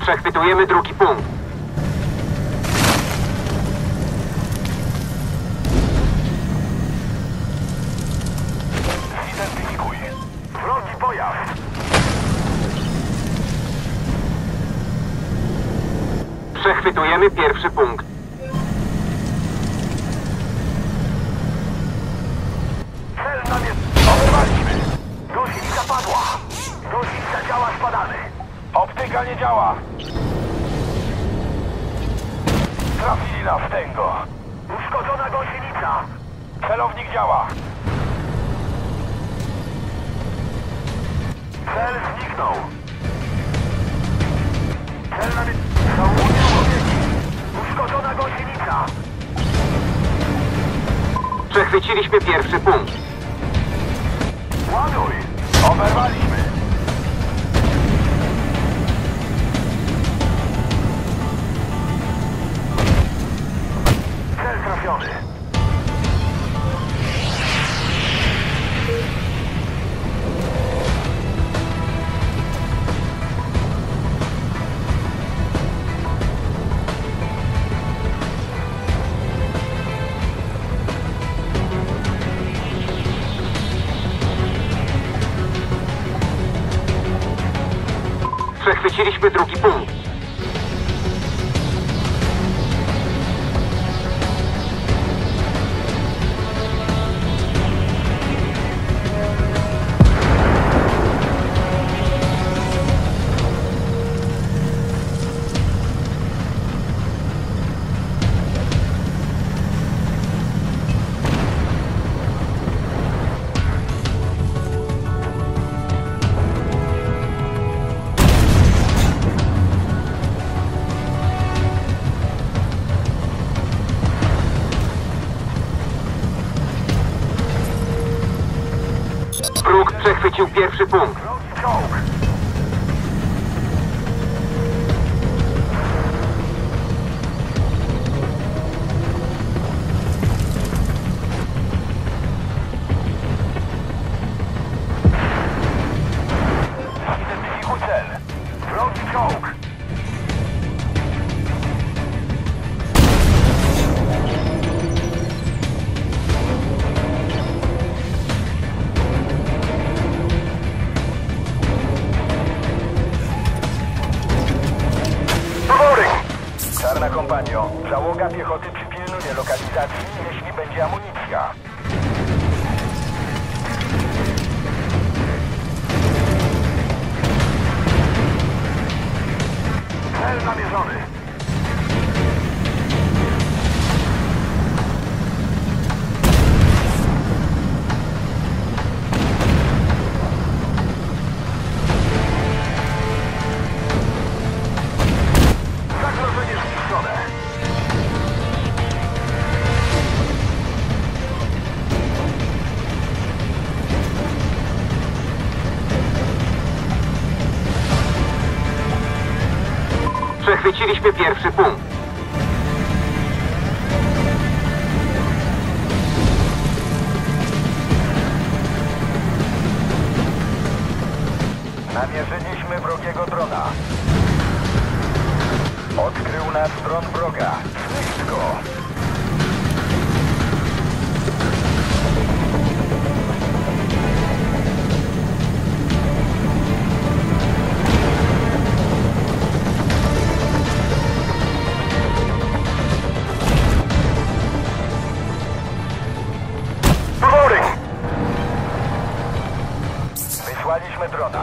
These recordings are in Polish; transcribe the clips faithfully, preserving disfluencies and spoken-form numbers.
Przechwytujemy drugi punkt. Zidentyfikuj. Wrogi pojazd. Przechwytujemy pierwszy punkt. Cel nam jest... Oberwaliśmy. Gąsienica padła. Gąsienica działa, spadamy. Optyka nie działa. Trafili nas w tęgo. Uszkodzona gąsienica. Celownik działa. Cel zniknął. Cel na... Żołnierze pobiegli. Uszkodzona gąsienica. Przechwyciliśmy pierwszy punkt. Ładuj. Oberwaliśmy. Cel trafiony. Przechwyciliśmy drugi punkt. Wróg przechwycił pierwszy punkt. Wrogi czołg. Zidentyfikuj cel. Wrogi czołg. Czarna kompanio, załoga piechoty przypilnuje lokalizacji, jeśli będzie amunicja. Cel namierzony. Zagrożenie zniszczone. Przechwyciliśmy pierwszy punkt. Namierzyliśmy wrogiego drona. Odkrył nas dron wroga. Zniszcz go. Wysłaliśmy drona.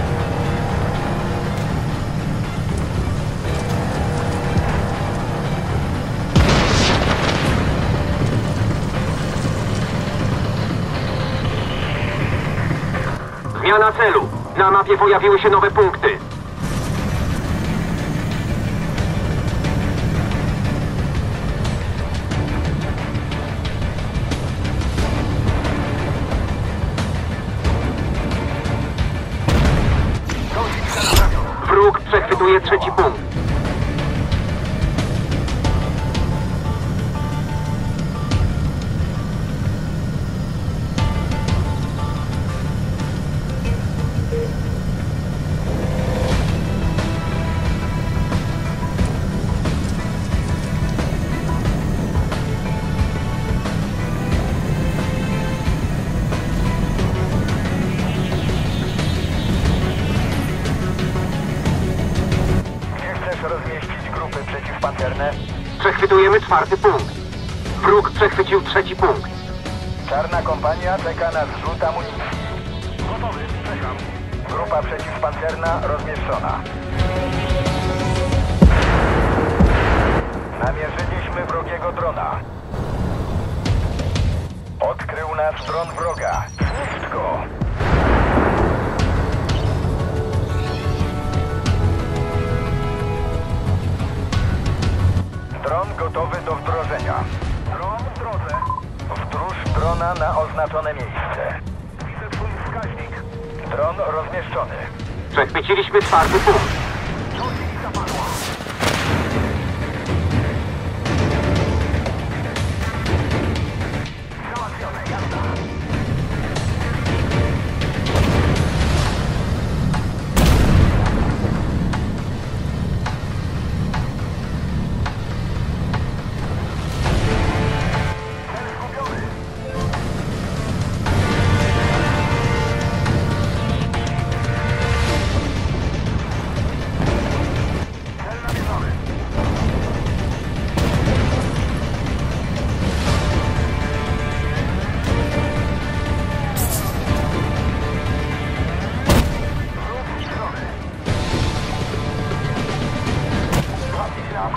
Zmiana celu. Na mapie pojawiły się nowe punkty. Wróg przechwytuje trzeci punkt. pancerne. Przechwytujemy czwarty punkt. Wróg przechwycił trzeci punkt. Czarna kompania czeka na zrzut amunicji. Gotowy, czekam. Grupa przeciwpancerna rozmieszczona. Namierzyliśmy wrogiego drona. Odkrył nas dron wroga. Zniszcz go! Dron gotowy do wdrożenia. Dron w drodze. Wdróż drona na oznaczone miejsce. Widzę twój wskaźnik. Dron rozmieszczony. Przechwyciliśmy czwarty punkt. Ciągnik zapadła. Załatwione, jazda. Cel zgubiony. Cel namierzony. Wróg zniszczony. Trafić nas.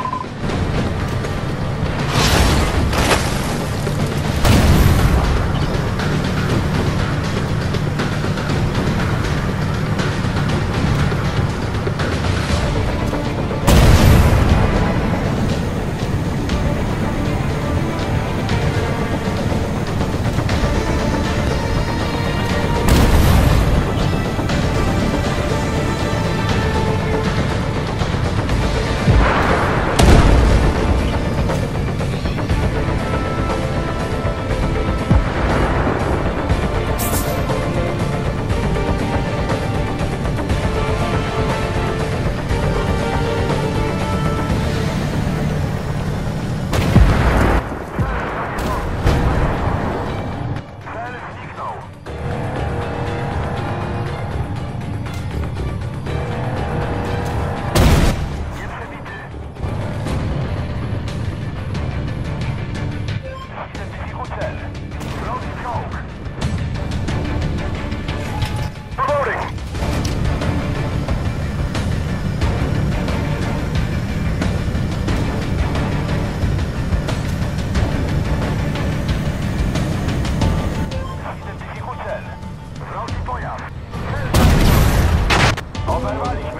Cel zniknął. Nieprzebity. Identyfikuj cel. Wrogi czołg. Powory. Identyfikuj cel. Wrogi pojazd. Cel. Oberwaliśmy.